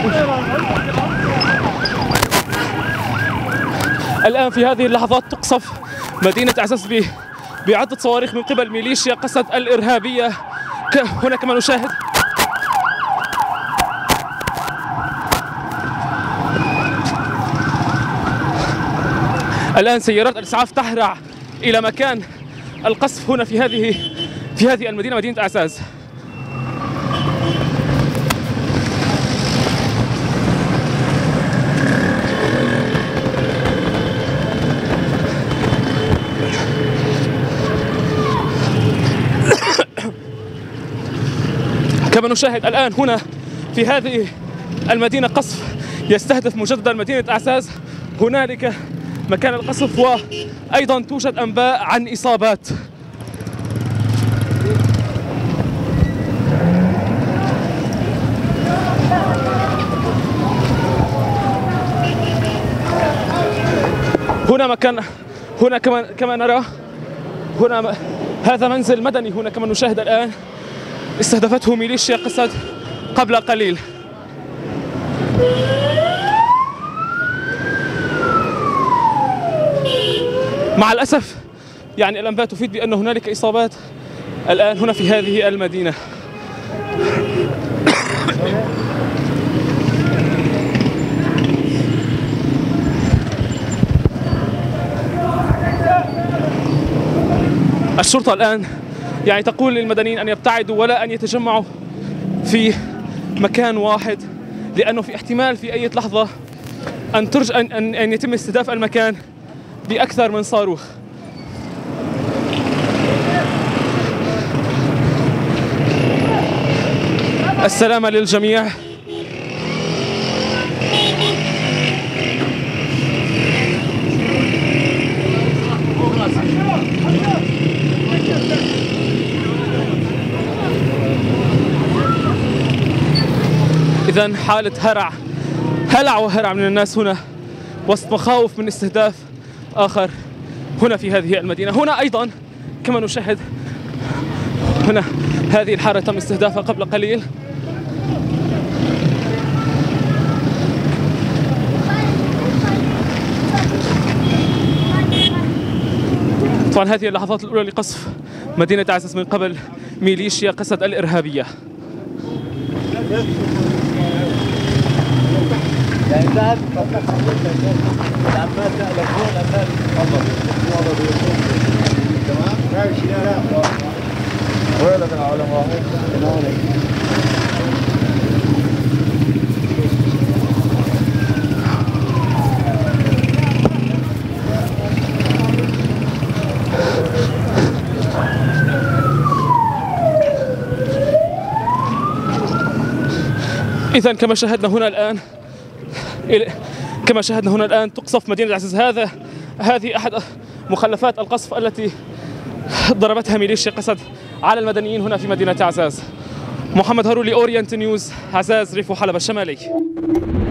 الآن في هذه اللحظات تقصف مدينة عزاز بعدة صواريخ من قبل ميليشيا قسد الإرهابية. هنا كما نشاهد الآن سيارات الإسعاف تهرع إلى مكان القصف هنا في هذه المدينة، مدينة أعزاز. كما نشاهد الآن هنا في هذه المدينة قصف يستهدف مجددا مدينة أعزاز. هنالك مكان القصف وأيضا توجد أنباء عن إصابات. هنا كما نرى هنا هذا منزل مدني هنا كما نشاهد الآن استهدفته ميليشيا قسد قبل قليل. مع الأسف يعني الأنباء تفيد بأن هنالك إصابات الآن هنا في هذه المدينة. الشرطة الآن يعني تقول للمدنيين أن يبتعدوا ولا أن يتجمعوا في مكان واحد، لأنه في احتمال في أي لحظة أن يتم استهداف المكان بأكثر من صاروخ. السلامة للجميع. إذن حالة هلع وهرع من الناس هنا وسط مخاوف من استهداف آخر هنا في هذه المدينة. هنا أيضا كما نشاهد هنا هذه الحارة تم استهدافها قبل قليل. طبعا هذه اللحظات الأولى لقصف مدينة أعزاز من قبل ميليشيا قسد الإرهابية. إذن كما شاهدنا هنا الآن تقصف مدينة عزاز. هذه أحد مخلفات القصف التي ضربتها ميليشيا قسد على المدنيين هنا في مدينة عزاز. محمد هارون لأورينت نيوز، عزاز، ريف وحلب الشمالي.